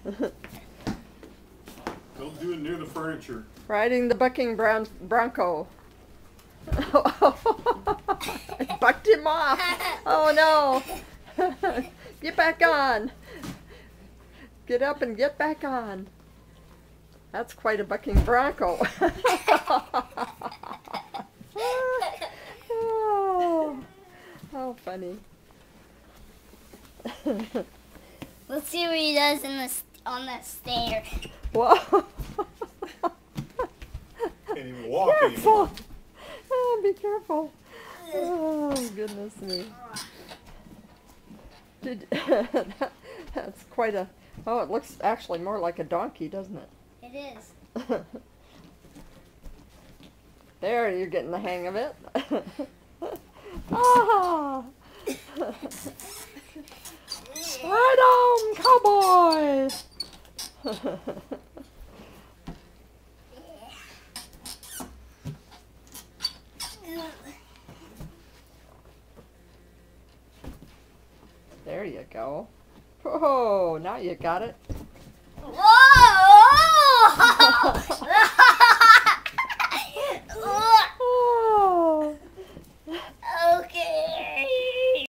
Don't do it near the furniture. Riding the bucking Bronco. It bucked him off. Oh no. Get back on. Get up and get back on. That's quite a bucking Bronco. Oh, how funny. Let's see what he does on the stair. Whoa. Can't even walk anymore. Careful. Oh, be careful. Oh, goodness me. That's quite a... Oh, it looks actually more like a donkey, doesn't it? It is. There, you're getting the hang of it. Ah! Right on, Cowboy! There you go. Oh, now you got it. Whoa!